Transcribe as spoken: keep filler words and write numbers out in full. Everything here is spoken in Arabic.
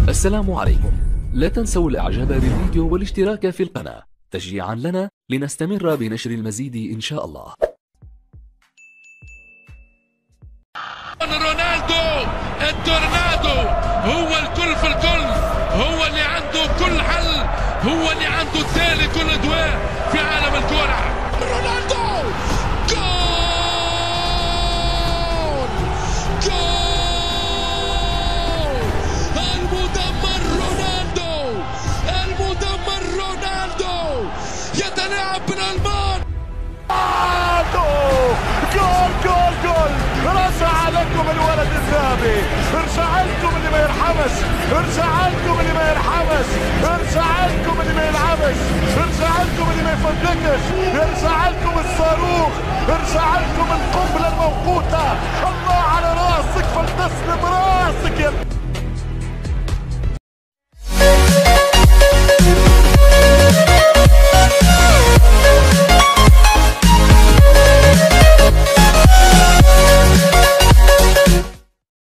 السلام عليكم. لا تنسوا الاعجاب بالفيديو والاشتراك في القناة تشجيعا لنا لنستمر بنشر المزيد ان شاء الله. رونالدو التورنادو هو الكل في الكل، هو اللي عنده كل حل، هو اللي عنده التالي كل ادوار في عالم الكرة. رونالدو جول جول المدمر رونالدو، المدمر رونالدو يتلاعب بالألمان. جول جول جول رجع لكم الولد الذهبي، ارجع لكم اللي ما يرحمش، ارجع لكم اللي ما يرحمش، ارجع لكم اللي ما يلعبش، ارجع لكم اللي ما يفدكش، ارجع لكم الصاروخ، ارجع لكم القنبله الموقوته. الله على راسك، فلتسلم راسك يا